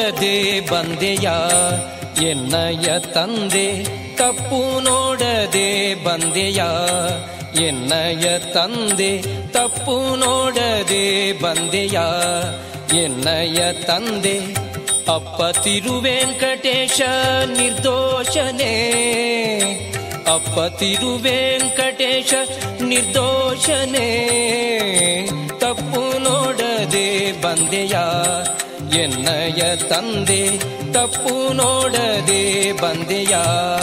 ನೋಡದೆ ಬಂದೆಯ ಎನ್ನಯ ತಂದೆ, ತಪ್ಪು ನೋಡದೆ ಬಂದೆಯ ಎನ್ನಯ ತಂದೆ, ತಪ್ಪು ನೋಡದೆ ಬಂದೆಯ ಎನ್ನಯ ತಂದೆ. ಅಪ್ಪ ತಿರುವೆಂಕಟೇಶ ನಿರ್ದೋಷನೇ, ಅಪ್ಪ ತಿರುವೆಂಕಟೇಶ ನಿರ್ದೋಷನೇ, ತಪ್ಪು ನೋಡದೆ ಬಂದೆಯ ಎನ್ನಯ ತಂದೆ, ತಪ್ಪು ನೋಡದೆ ಬಂದೆಯ.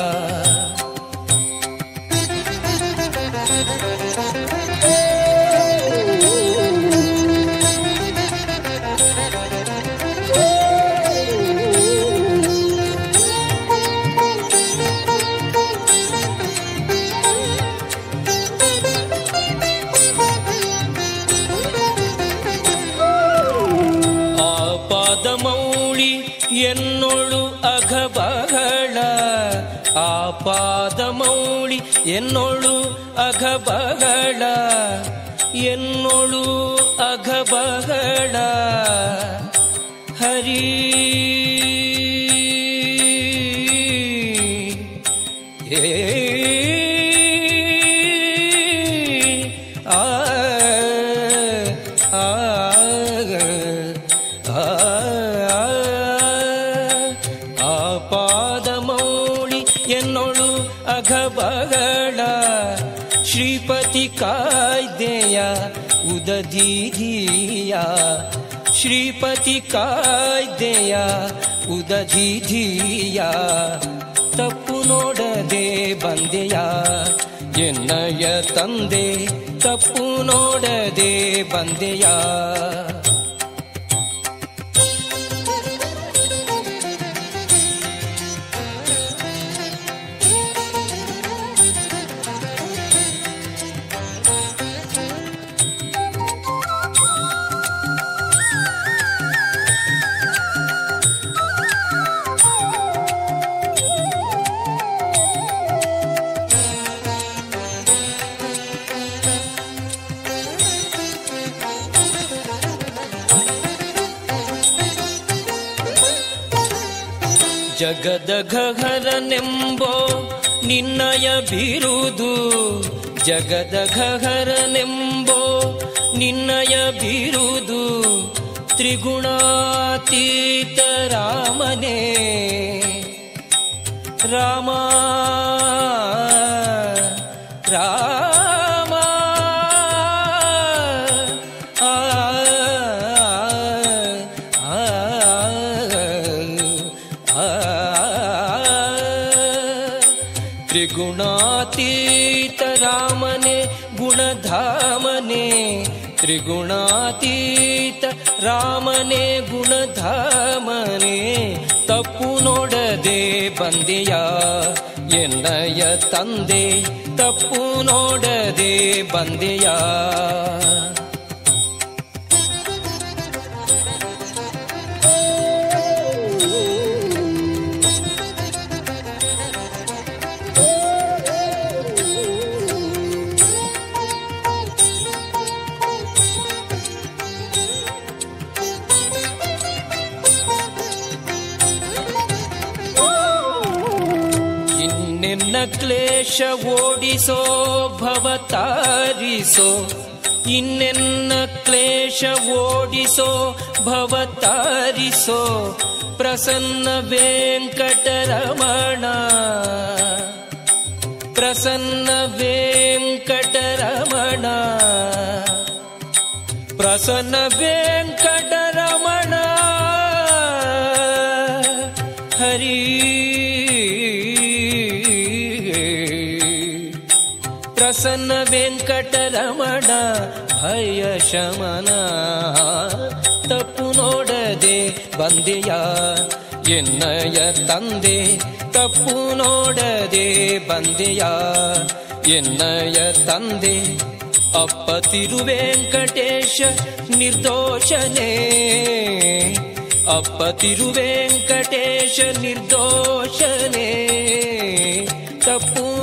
ಎನ್ನೋಳು ಅಘಬಗಳ ಆಪಾದಮೌಳಿ, ಎನ್ನೋಳು ಅಘಬಗಳ ಎನ್ನೋಳು ಅಘಬಗಳ ಹರಿ ಅಘಬಗಳ ಶ್ರೀಪತಿ ಕಾಯ್ದೆಯ ಉದಧಿಧಿಯ, ಶ್ರೀಪತಿ ಕಾಯ್ದೆಯ ಉದಧಿಧಿಯ, ತಪ್ಪು ನೋಡದೆ ಬಂದೆಯ ಎನ್ನಯ ತಂದೆ, ತಪ್ಪು ನೋಡದೆ ಬಂದೆಯ. ಜಗದ ಘಹರನೆಂಬೋ ನಿನ್ನಯ ಬಿರುದು, ಜಗದ ಘಹರನೆಂಬೋ ನಿನ್ನಯ ಬಿರುದು, ತ್ರಿಗುಣಾತೀತ ರಾಮನೇ ರಾಮ ರಾಮ ತ್ರಿಗುಣಾತೀತ ರಾಮನೇ ಗುಣಧಾಮನೇ, ತ್ರಿಗುಣಾತೀತ ರಾಮನೇ ಗುಣಧಾಮನೇ, ತಪ್ಪು ನೋಡದೆ ಬಂದೆಯ ಎನ್ನಯ ತಂದೆ, ತಪ್ಪು ನೋಡದೆ ಬಂದೆಯ. ನಿನ್ನ ಕ್ಲೇಶ ಓಡಿಸೋ ಭವತಾರಿಸೋ, ಇನ್ನೆನ್ನ ಕ್ಲೇಶ ಓಡಿಸೋ ಭವತಾರಿಸೋ, ಪ್ರಸನ್ನ ವೆಂಕಟರಮಣ, ಪ್ರಸನ್ನ ವೆಂಕಟರಮಣ, ಪ್ರಸನ್ನ ವೆಂಕಟರಮಣ ಹರಿ ಪ್ರಸನ್ನ ವೆಂಕಟರಮಣ ಭಯ ಶಮನ, ತಪ್ಪು ನೋಡದೆ ಬಂದೆಯ ಎನ್ನಯ ತಂದೆ, ತಪ್ಪು ನೋಡದೆ ಬಂದೆಯ ಎನ್ನಯ ತಂದೆ. ಅಪ್ಪ ತಿರುವೆಂಕಟೇಶ ನಿರ್ದೋಷನೇ, ಅಪ್ಪ ತಿರುವೆಂಕಟೇಶ ನಿರ್ದೋಷನೇ, ತಪ್ಪು